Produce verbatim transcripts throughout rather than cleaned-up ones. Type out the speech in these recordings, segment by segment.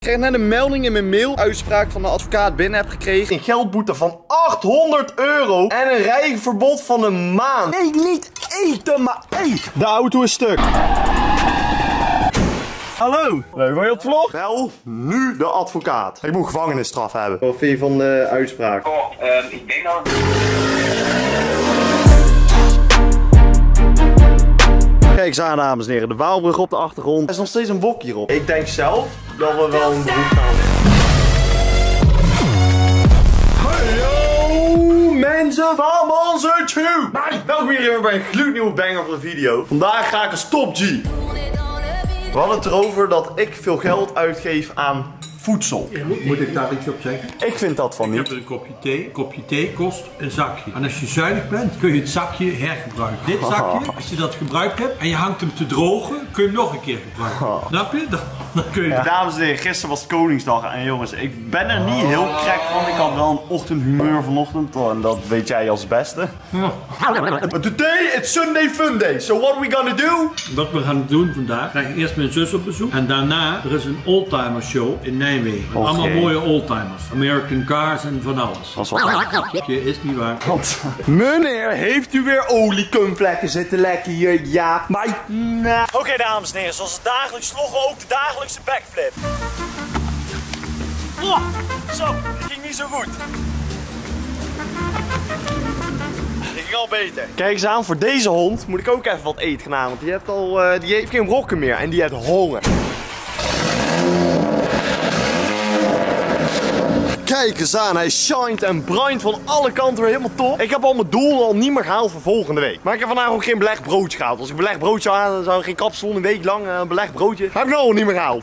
krijg net een melding in mijn mail. Uitspraak van de advocaat binnen heb gekregen. Een geldboete van achthonderd euro. En een rijverbod van een maand. Nee, niet eten, maar hey. De auto is stuk. Hallo. Leuk, wil je op vlog? Wel, nu de advocaat. Ik moet gevangenisstraf hebben. Wat vind je van de uitspraak? Oh, um, ik denk dat... Kijk eens aan, dames en heren. De Waalbrug op de achtergrond. Er is nog steeds een wok hierop. Ik denk zelf dat we wel een broek gaan. Hallo mensen van onze tube. Welkom hier weer bij een gloednieuwe banger van de video. Vandaag ga ik als top G. We hadden het erover dat ik veel geld uitgeef aan voedsel. Moet ik daar iets op zeggen? Ik vind dat van niet. Ik heb er een kopje thee. Een kopje thee kost een zakje. En als je zuinig bent, kun je het zakje hergebruiken. Dit zakje, als je dat gebruikt hebt en je hangt hem te drogen, kun je hem nog een keer gebruiken. Snap je? Dan, dan kun je... Ja. Dames en heren, gisteren was Koningsdag en jongens, ik ben er niet heel krek van. Ik had wel een ochtendhumeur vanochtend en dat weet jij als beste. Ja. But today it's Sunday Fun Day. So what we gonna do? Wat we gaan doen vandaag, krijg ik eerst mijn zus op bezoek. En daarna, er is een oldtimer show in Nijmegen. Okay. Allemaal mooie oldtimers. American cars en van alles. Dat is wel Je is niet waar. Want, meneer, heeft u weer oliekumvlekken zitten lekken hier? Ja, maar... Nah. Oké, okay, dames en heren, zoals het dagelijks vloggen ook de dagelijkse backflip. Oh, zo, dat ging niet zo goed. Dat ging al beter. Kijk eens aan, voor deze hond moet ik ook even wat eten gaan, want die heeft al, uh, die heeft geen brokken meer en die heeft honger. Kijk eens aan, hij shined en brindt van alle kanten weer helemaal top. Ik heb al mijn doel al niet meer gehaald voor volgende week. Maar ik heb vandaag ook geen belegd broodje gehaald. Als ik belegd broodje had, dan zou ik geen kapsalon een week lang uh, belegd broodje. Heb ik nou al niet meer gehaald.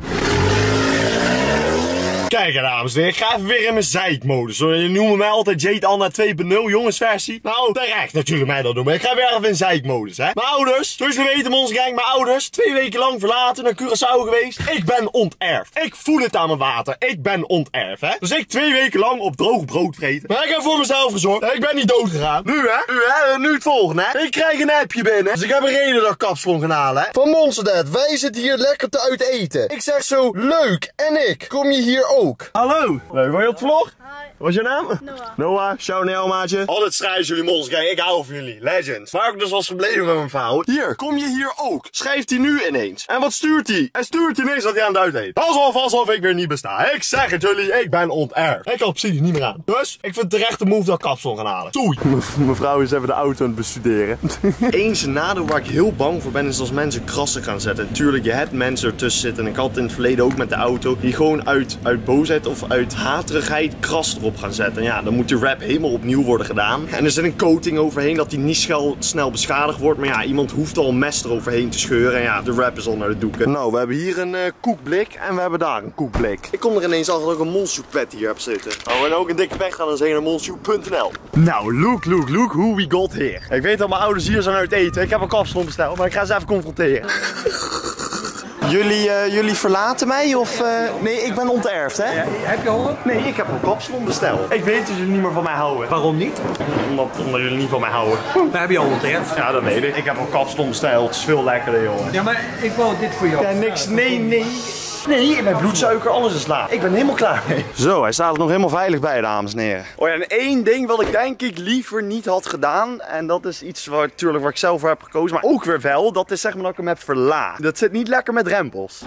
Kijk dames en heren, ik ga even weer in mijn zeikmodus. Je noemt mij altijd Jade Anna twee punt nul jongensversie. Nou, terecht natuurlijk mij dat doen. Maar ik ga weer even in zeikmodus, hè. Mijn ouders, zoals jullie weten, onze gang, mijn ouders, twee weken lang verlaten naar Curaçao geweest. Ik ben onterfd. Ik voel het aan mijn water. Ik ben onterfd, hè. Dus ik twee weken lang op droog brood vreten. Maar ik heb voor mezelf gezorgd. Ik ben niet dood gegaan. Nu, hè. Nu, hè. Nu het volgende, hè. Ik krijg een appje binnen. Dus ik heb een reden dat ik kapsalon gaan halen, hè. Van Monster Dad, wij zitten hier lekker te uit eten. Ik zeg zo, leuk. En ik, kom je hier ook? Ook. Hallo. Leuk, wil je op de vlog? Hi. Wat is je naam? Noah. Noah, shout Nel maatje. Altijd strijden jullie mons, kijk, ik hou van jullie. Legends. Maar ik dus was gebleven met mijn verhaal. Hier, kom je hier ook? Schrijft hij nu ineens. En wat stuurt hij? Hij stuurt ineens dat hij aan het uitheet. Alsof, alsof ik weer niet besta. Ik zeg het jullie, ik ben onterfd. Ik kan precies niet meer aan. Dus, ik vind het terecht de move dat ik kapsalon gaan halen. Doei. Mevrouw is even de auto aan het bestuderen. Eens een nadeel waar ik heel bang voor ben is als mensen krassen gaan zetten. Natuurlijk, je hebt mensen ertussen zitten. En ik had het in het verleden ook met de auto. Die gewoon uit, uit boosheid of uit haterigheid kras erop gaan zetten. En ja, dan moet die wrap helemaal opnieuw worden gedaan. En er zit een coating overheen dat die niet snel, snel beschadigd wordt. Maar ja, iemand hoeft al een mes eroverheen te scheuren. En ja, de wrap is al naar de doeken. Nou, we hebben hier een uh, koekblik en we hebben daar een koekblik. Ik kom er ineens achter dat ik een Monsoepet hier heb zitten. Oh, en ook een dikke weg gaan dan zijn naar monsoep punt n l. Nou, look, look, look who we got here. Ik weet dat mijn ouders hier zijn uit eten. Ik heb een kapsalon besteld, maar ik ga ze even confronteren. Jullie, uh, jullie verlaten mij of... Uh... Nee, ik ben onterfd, hè? Ja, heb je honger? Nee, ik heb een kapsalon besteld. Ik weet dat jullie niet meer van mij houden. Waarom niet? Omdat, omdat jullie niet van mij houden. Daar heb je al onterfd. Ja, dat weet ik. Ik heb een kapsalon besteld. Het is veel lekkerder, jongen. Ja, maar ik wou dit voor jou. Ja, niks. Nee, nee. Nee, ik ben bloedsuiker, alles is laag. Ik ben helemaal klaar mee. Zo, hij staat er nog helemaal veilig bij, dames en heren. Oh ja, en één ding wat ik denk ik liever niet had gedaan. En dat is iets waar, natuurlijk, waar ik zelf voor heb gekozen. Maar ook weer wel, dat is zeg maar dat ik hem heb verlaagd. Dat zit niet lekker met rempels.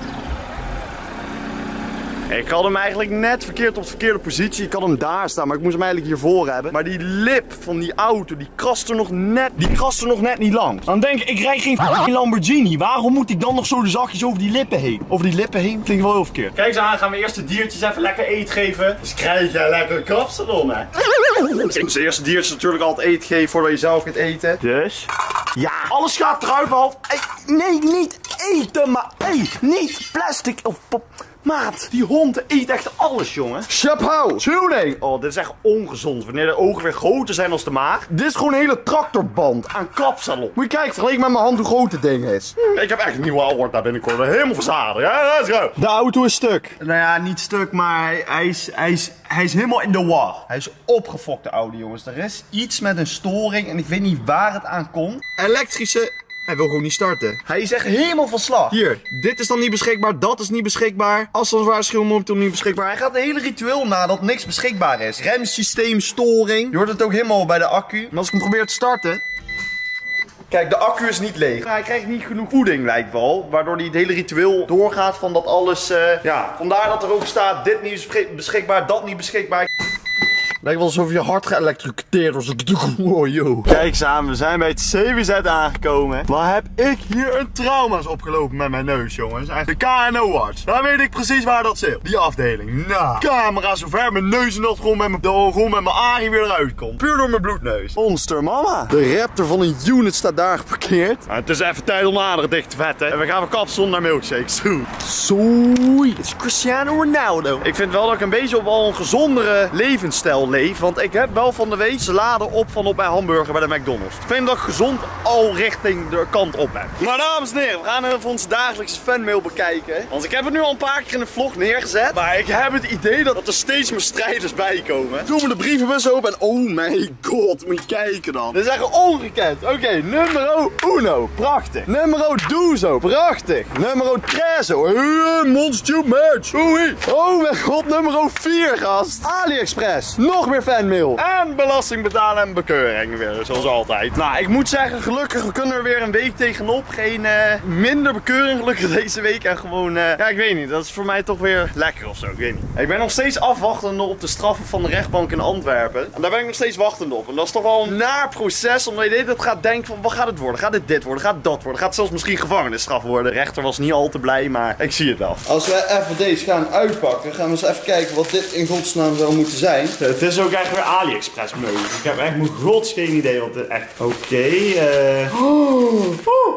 Ik had hem eigenlijk net verkeerd op de verkeerde positie. Ik had hem daar staan, maar ik moest hem eigenlijk hiervoor hebben. Maar die lip van die auto, die krast er nog net, die krast er nog net niet langs. Dan denk ik, ik rijd geen f***ing Lamborghini. Waarom moet ik dan nog zo de zachtjes over die lippen heen? Over die lippen heen? Klinkt wel heel verkeerd. Kijk eens aan, gaan we eerst de diertjes even lekker eten geven. Dus krijg je lekker een kapsalon, hè. Dus de eerste diertjes natuurlijk altijd eten geven voordat je zelf kunt eten. Dus... Ja, alles gaat eruit behalve... Nee, niet eten, maar... Hey, niet plastic of pop... Maat, die hond eet echt alles, jongen. Chapeau. Tuurlijk. Oh, dit is echt ongezond. Wanneer de ogen weer groter zijn als de maag. Dit is gewoon een hele tractorband aan kapsalon. Moet je kijken, vergeleken met mijn hand hoe groot het ding is. Hm. Ik heb echt een nieuwe award daar binnenkort. Helemaal verzadigd. Ja, let's go. De auto is stuk. Nou ja, niet stuk, maar hij, hij, is, hij, is, hij is helemaal in de war. Hij is opgefokt, de auto, jongens. Er is iets met een storing en ik weet niet waar het aan komt. Elektrische... Hij wil gewoon niet starten. Hij is echt helemaal van slag. Hier, dit is dan niet beschikbaar, dat is niet beschikbaar. Afstandswaarschuwing momenteel niet beschikbaar. Hij gaat een hele ritueel na dat niks beschikbaar is. Remsysteem, storing. Je hoort het ook helemaal bij de accu. En als ik hem probeer te starten... Kijk, de accu is niet leeg. Hij krijgt niet genoeg voeding, lijkt wel. Waardoor hij het hele ritueel doorgaat van dat alles... Uh, ja, vandaar dat er ook staat, dit niet beschikbaar, dat niet beschikbaar. Lijkt wel alsof je hart geëlektrocuteerd was. Oh, yo. Kijk samen, we zijn bij het C W Z aangekomen. Waar heb ik hier een trauma's opgelopen met mijn neus, jongens. Echt de K N O-arts. Daar weet ik precies waar dat zit. Die afdeling. Nou, camera zover mijn neus en dat gewoon met mijn, gewoon met mijn arie weer eruit komt. Puur door mijn bloedneus. Monster mama. De raptor van een unit staat daar geparkeerd. Nou, het is even tijd om aderen dicht te vetten. En we gaan weer kapsel naar milkshakes toe. Zoei. Het is Cristiano Ronaldo. Ik vind wel dat ik een beetje op al een gezondere levensstijl leef, want ik heb wel van de week salade op van op mijn hamburger bij de McDonald's. Ik vind dat ik gezond al richting de kant op ben. Maar dames en heren, we gaan even onze dagelijkse fanmail bekijken. Want ik heb het nu al een paar keer in de vlog neergezet. Maar ik heb het idee dat er steeds meer strijders bij komen. Toen we de brievenbus open en oh my god, moet je kijken dan. Dit is echt ongekend. Oké, okay, numero uno. Prachtig. Numero duzo. Prachtig. Numero trezo. Uh, Monster match. Oei. Oh mijn god, numero vier gast. AliExpress. Nog meer fanmail. En belasting betalen en bekeuring weer, zoals altijd. Nou, ik moet zeggen, gelukkig, we kunnen er weer een week tegenop. Geen uh, minder bekeuring gelukkig deze week. En gewoon, uh, ja, ik weet niet. Dat is voor mij toch weer lekker of zo. Ik weet niet. Ik ben nog steeds afwachtende op de straffen van de rechtbank in Antwerpen. En daar ben ik nog steeds wachtende op. En dat is toch wel een naar proces, omdat je de hele tijd gaat denken van, wat gaat het worden? Gaat dit dit worden? Gaat dat worden? Gaat het zelfs misschien gevangenisstraf worden? De rechter was niet al te blij, maar ik zie het wel. Als we even deze gaan uitpakken, gaan we eens even kijken wat dit in godsnaam zou moeten zijn. Het is ook echt weer AliExpress meubels. Ik heb echt mijn gods geen idee wat het echt... Oké, okay, uh... oh. Oh.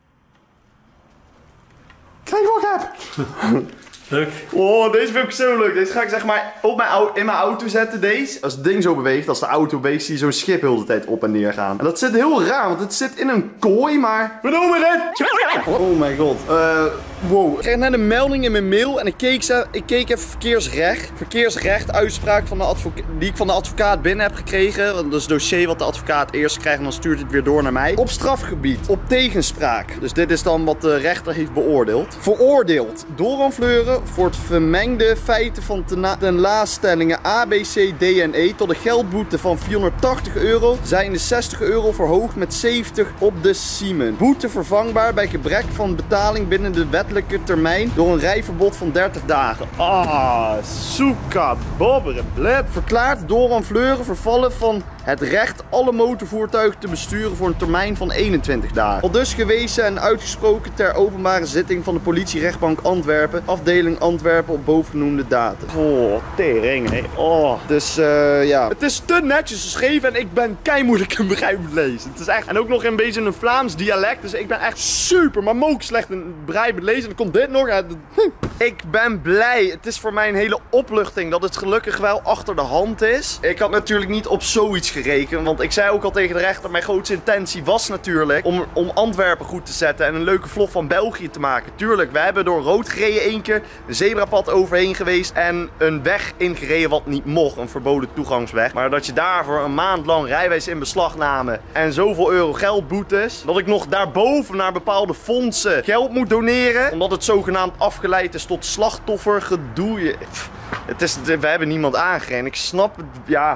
Kijk wat ik heb! Leuk. Oh, deze vind ik zo leuk. Deze ga ik zeg maar op mijn in mijn auto zetten, deze. Als het ding zo beweegt, als de auto beweegt, zie je zo'n schip heel de tijd op en neer gaan. En dat zit heel raar, want het zit in een kooi, maar... We noemen dit! Oh my god. Uh, wow. Ik kreeg net een melding in mijn mail en ik keek, ze, ik keek even verkeersrecht. Verkeersrecht, uitspraak van de advocaat, die ik van de advocaat binnen heb gekregen. Dat is het dossier wat de advocaat eerst krijgt en dan stuurt het weer door naar mij. Op strafgebied, op tegenspraak. Dus dit is dan wat de rechter heeft beoordeeld. Veroordeeld. Doran Fleuren voor het vermengde feiten van tenlaatstellingen A, B, C, D en E tot een geldboete van vierhonderdtachtig euro zijn de zestig euro verhoogd met zeventig op de Siemen. Boete vervangbaar bij gebrek van betaling binnen de wettelijke termijn door een rijverbod van dertig dagen. Ah, soeka, bobberen, bled. Verklaart Doran Fleuren vervallen van het recht alle motorvoertuigen te besturen voor een termijn van eenentwintig dagen. Al dus gewezen en uitgesproken ter openbare zitting van de politierechtbank Antwerpen, afdeling Antwerpen op bovengenoemde datum. Oh, tering, hé. Oh. Dus uh, ja, het is te netjes geschreven en ik ben keimoeilijk en begrijpelijk lezen. Het is echt, en ook nog een beetje een Vlaams dialect, dus ik ben echt super, maar ook slecht in begrijpelijk lezen. En dan komt dit nog uit. Ik ben blij. Het is voor mij een hele opluchting dat het gelukkig wel achter de hand is. Ik had natuurlijk niet op zoiets gerekend, want ik zei ook al tegen de rechter, mijn grootste intentie was natuurlijk om, om Antwerpen goed te zetten en een leuke vlog van België te maken. Tuurlijk, we hebben door rood gereden één keer, een zebrapad overheen geweest en een weg ingereden wat niet mocht, een verboden toegangsweg. Maar dat je daarvoor een maand lang rijwijs in beslagname en zoveel euro geldboetes, dat ik nog daarboven naar bepaalde fondsen geld moet doneren, omdat het zogenaamd afgeleid is tot slachtoffergedoe. Het is, we hebben niemand aangereden. Ik snap het, ja.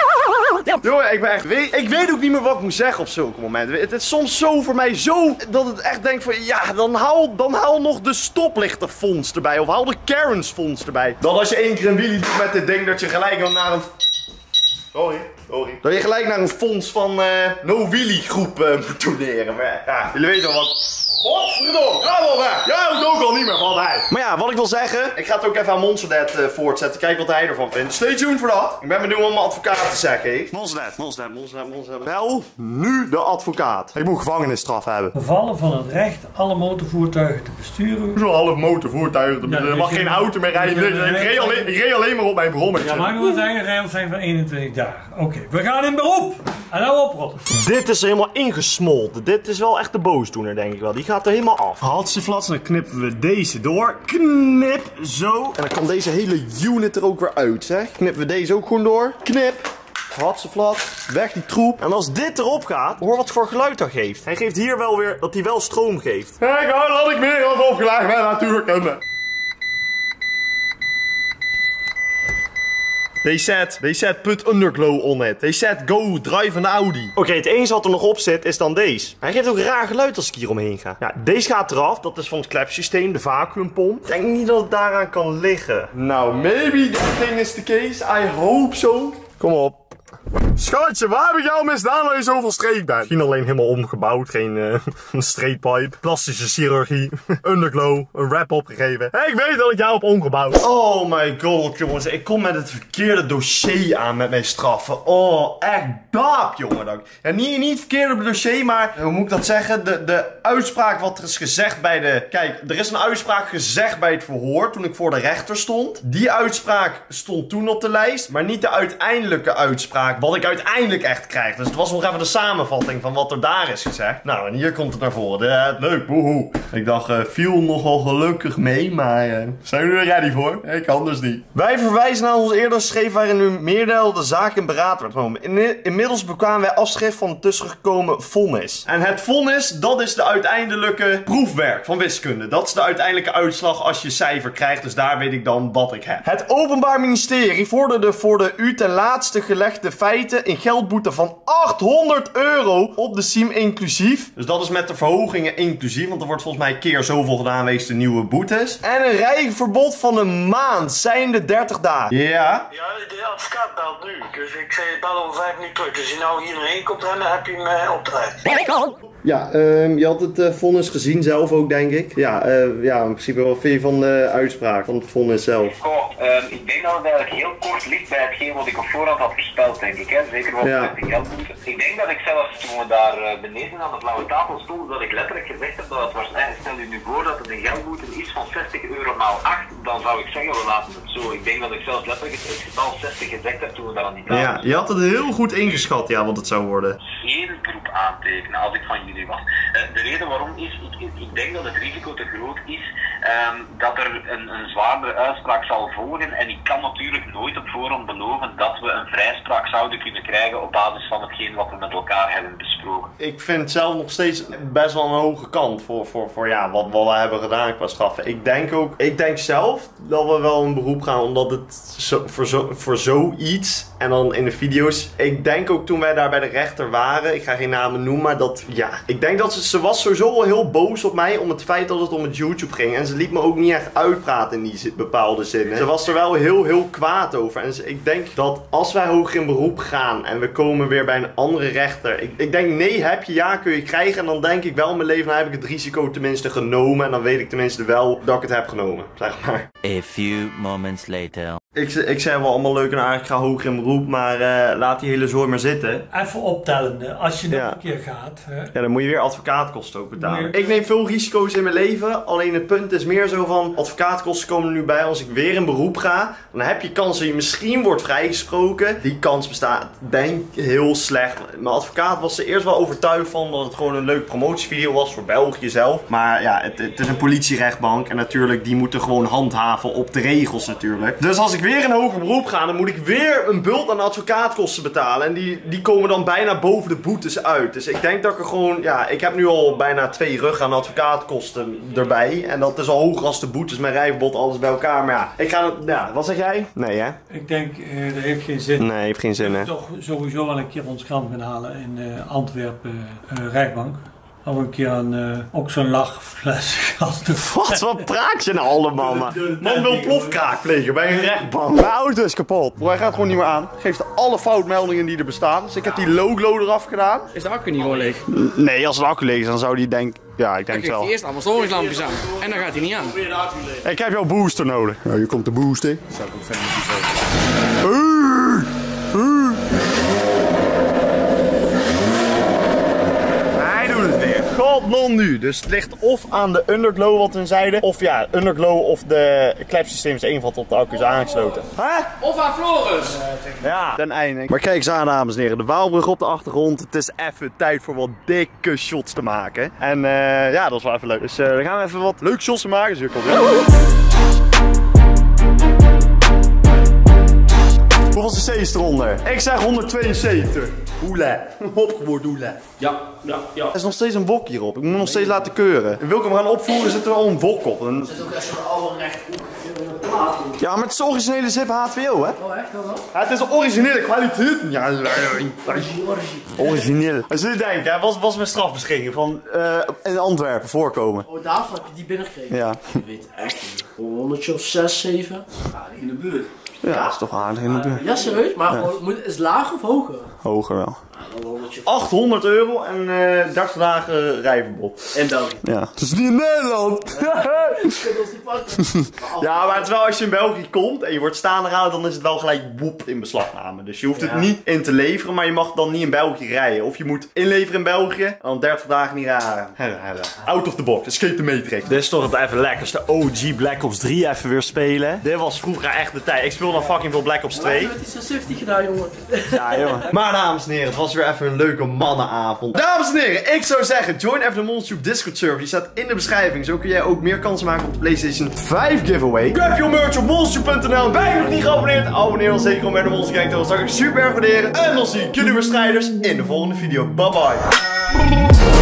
Jongen, ik ben echt, weet, ik weet ook niet meer wat ik moet zeggen op zulke momenten. Het is soms zo voor mij zo, dat het echt denk van, ja, dan haal, dan haal nog de stoplichtenfonds erbij. Of haal de Karensfonds erbij. Dan als je één keer een wheelie doet met dit ding, dat je gelijk dan naar een... Sorry, sorry. Dat je gelijk naar een fonds van uh, No Wheelie groep uh, moet doneren. Maar ja, jullie weten wel wat... Godverdomme, ga wel weg. Jij houdt ook al niet meer van hij. Maar ja, wat ik wil zeggen, ik ga het ook even aan Monsterdet uh, voortzetten. Kijk wat hij ervan vindt. Stay tuned voor dat. Ik ben benieuwd wat mijn advocaat te zeggen heeft. Monsterdet, Monsterdet, Monsterdet, Monsterdet. Bel nu de advocaat. Ik moet gevangenisstraf hebben. Vervallen van het recht alle motorvoertuigen te besturen. Zo alle motorvoertuigen te besturen. Ja, er mag geen auto meer rijden. Ik reed alleen, ik reed alleen maar op mijn brommetje. Ja, maar ik wil zeggen, regels zijn van eenentwintig dagen. Oké, okay, we gaan in beroep. En nou oprotten. Dit is helemaal ingesmolten. Dit is wel echt de boosdoener, denk ik wel. Die gaat er helemaal af. Hatseflats, dan knippen we deze door. Knip, zo. En dan kan deze hele unit er ook weer uit, zeg. Knippen we deze ook gewoon door. Knip. Hatseflat. Weg die troep. En als dit erop gaat, hoor wat voor geluid dat geeft. Hij geeft hier wel weer dat hij wel stroom geeft. Kijk, hoor dat ik meer als opgeleid ben natuurkunde. They said, they said put underglow on it. They said go drive an Audi. Oké, okay, het enige wat er nog op zit is dan deze. Hij geeft ook raar geluid als ik hier omheen ga. Ja, deze gaat eraf. Dat is van het klepsysteem, de vacuümpomp. Ik denk niet dat het daaraan kan liggen. Nou, maybe that thing is the case. I hope so. Kom op. Schatje, waar heb ik jou misdaan dat je zoveel streek bent? Misschien alleen helemaal omgebouwd. Geen uh, een straightpipe. Plastische chirurgie. Underglow. Een wrap opgegeven. Hey, ik weet dat ik jou heb omgebouwd. Oh my god, jongens. Ik kom met het verkeerde dossier aan met mijn straffen. Oh, echt daap, jongen. Dan. Ja, niet, niet het verkeerde dossier, maar hoe moet ik dat zeggen? De, de uitspraak wat er is gezegd bij de... Kijk, er is een uitspraak gezegd bij het verhoor toen ik voor de rechter stond. Die uitspraak stond toen op de lijst, maar niet de uiteindelijke uitspraak. Wat ik uiteindelijk echt krijg. Dus het was nog even de samenvatting van wat er daar is gezegd. Nou, en hier komt het naar voren. Ja, leuk, woehoe. Ik dacht, uh, viel nogal gelukkig mee, maar uh, zijn we er ready voor? Ik kan dus niet. Wij verwijzen naar ons eerder schrift waarin u meerdeel de zaak in beraad werd genomen. In, inmiddels bekwamen wij afschrift van het tussengekomen vonnis. En het vonnis, dat is de uiteindelijke proefwerk van wiskunde. Dat is de uiteindelijke uitslag als je cijfer krijgt. Dus daar weet ik dan wat ik heb. Het Openbaar Ministerie vorderde voor de u ten laatste gelegde feiten een geldboete van achthonderd euro op de S I M inclusief. Dus dat is met de verhogingen inclusief, want er wordt volgens mij keer zoveel gedaan wegens de nieuwe boetes. En een rijverbod van een maand, zijnde dertig dagen. Ja? Ja, de advocaat belt nu, dus ik zei bel over vijf minuten terug. Dus als je nou hier naarheen komt rennen, heb je hem uh, op de rij. Ja, um, je had het uh, vonnis gezien zelf ook, denk ik. Ja, uh, ja, in principe wat vind je van de uitspraak, van het vonnis zelf? Goh, um, ik denk dat het eigenlijk heel kort ligt bij hetgeen wat ik op voorhand had voorspeld, denk ik. Hè? Zeker wat ja. de geldboete. Ik denk dat ik zelfs toen we daar uh, beneden aan de blauwe tafel stonden, dat ik letterlijk gezegd heb dat het waarschijnlijk, stel je nu voor dat het een geldboete is van zestig euro maal acht, dan zou ik zeggen we laten het zo. Ik denk dat ik zelfs letterlijk het getal zestig gezegd heb toen we daar aan die tafel. Ja, je had het heel goed ingeschat, ja, wat het zou worden. Geen beroep aantekenen als ik van jullie was. Uh, de reden waarom is, ik, ik denk dat het risico te groot is um, dat er een, een zwaardere uitspraak zal volgen. En ik kan natuurlijk nooit op voorhand beloven dat we een vrijspraak zouden kunnen krijgen op basis van hetgeen wat we met elkaar hebben besproken. Ik vind het zelf nog steeds best wel een hoge kant voor, voor, voor ja, wat, wat we hebben gedaan qua straffen. Ik denk ook, ik denk zelf dat we wel een beroep gaan, omdat het zo, voor, zo, voor zoiets en dan in de video's. Ik denk ook toen wij daar bij de rechter waren, ik ga geen namen noemen, maar dat, ja, ik denk dat ze, ze was sowieso al heel boos op mij om het feit dat het om het YouTube ging. En ze liet me ook niet echt uitpraten in die bepaalde zinnen. Ze was er wel heel, heel kwaad over. En ze, ik denk dat als wij hoger in beroep gaan en we komen weer bij een andere rechter. Ik, ik denk nee heb je, ja kun je krijgen. En dan denk ik wel in mijn leven, dan heb ik het risico tenminste genomen. En dan weet ik tenminste wel dat ik het heb genomen, zeg maar. A few moments later. Ik, ik zei wel allemaal leuk en aardig, ik ga hoger in beroep, maar uh, laat die hele zooi maar zitten. Even optellende, als je nog ja. een keer gaat. Hè? Ja, dan moet je weer advocaatkosten ook betalen. Meer... Ik neem veel risico's in mijn leven, alleen het punt is meer zo van, advocaatkosten komen er nu bij. Als ik weer in beroep ga, dan heb je kans dat je misschien wordt vrijgesproken. Die kans bestaat, denk ik, heel slecht. Mijn advocaat was er eerst wel overtuigd van dat het gewoon een leuke promotievideo was voor België zelf. Maar ja, het, het is een politierechtbank en natuurlijk, die moeten gewoon handhaven op de regels natuurlijk. Dus als ik weer in hoger beroep ga, dan moet ik weer een bult aan advocaatkosten betalen. En die, die komen dan bijna boven de boetes uit. Dus ik denk dat ik er gewoon, ja, ik heb nu al bijna twee rug aan advocaatkosten erbij. En dat is al hoger als de boetes, mijn rijverbod, alles bij elkaar. Maar ja, ik ga het, ja, wat zeg jij? Nee hè? Ik denk, uh, dat heeft geen zin. Nee, heeft geen zin hè? Toch sowieso wel een keer ons krant gaan halen in uh, Antwerpen uh, rechtbank. Of een keer een, uh, ook zo'n lachfles. Wat, wat praat je nou allemaal, man? Man wil plofkraak plegen bij een rechtbank. Mijn auto is kapot. Bro, hij gaat gewoon niet meer aan. Geeft alle foutmeldingen die er bestaan. Dus ik heb die logo eraf gedaan. Is de accu niet gewoon leeg? Nee, als de accu leeg is, dan zou die denken... Ja, ik denk het wel. Dan eerst allemaal storingslampjes aan. En dan gaat hij niet aan. Ik heb jouw booster nodig. Ja, hier komt de booster. Zou ik ook verder moeten God non nu. Dus het ligt of aan de underglow wat we zeiden. Of ja, underglow of de klepsysteem is één wat op de accu is aangesloten. Huh? Of aan Floris. Ja, ten einde. Maar kijk eens aan, dames en heren. De Waalbrug op de achtergrond. Het is even tijd voor wat dikke shots te maken. En uh, ja, dat is wel even leuk. Dus uh, dan gaan we even wat leuke shots te maken. Dus hier komt het. Hoeveel cc beest eronder. Ik zeg honderdtweeënzeventig. Hoela. Opgewoord hoela. Ja, ja, ja. Er is nog steeds een wok hierop. Ik moet nog steeds laten keuren. En wil ik hem gaan opvoeren, zit er al een wok op. En... Er zit ook echt zo'n oude recht plaat in. Ja, maar het is de originele Zip H twee O, hè? Oh, echt wel? Ja, het is de originele kwaliteit. Ja, origineel. Als jullie denken, hè, wat was mijn strafbeschikking van uh, in Antwerpen voorkomen? Oh, daarvoor heb je die binnengekregen? Ja. Ik weet het echt niet. Een honderdje of zes, zeven. Ja, in de buurt. Ja, dat is toch aardig in de buurt. Ja, serieus? Maar Ja. moet, is het lager of hoger? Hoger wel. Ja, dan honderdje. achthonderd euro en uh, dertig dagen rijverbod. In België. Ja. Het is niet in Nederland. Je kunt ons niet pakken. Ja, maar het is wel als je in België komt en je wordt staande gehouden, dan is het wel gelijk woep in beslagname. Dus je hoeft het Ja. niet in te leveren, maar je mag dan niet in België rijden. Of je moet inleveren in België en dan dertig dagen niet rijden. Out of the box, escape the matrix. Dit is toch het even lekkerste O G Black Ops drie even weer spelen. Dit was vroeger echt de tijd. Ik speelde dan fucking veel Black Ops twee. Je hebt iets zeventig gedaan, jongen. Ja, jongen. Maar dames en heren, het was weer even een leuke mannenavond. Dames en heren, ik zou zeggen, join even de Monstertube Discord server. Die staat in de beschrijving. Zo kun jij ook meer kansen maken op de PlayStation vijf giveaway. Grab your merch op monstertube punt n l. Ben je nog niet geabonneerd? Abonneer dan zeker om bij de Monster Gang te doen. Dat zou ik super erg waarderen. En dan zie ik jullie weer strijders in de volgende video. Bye bye.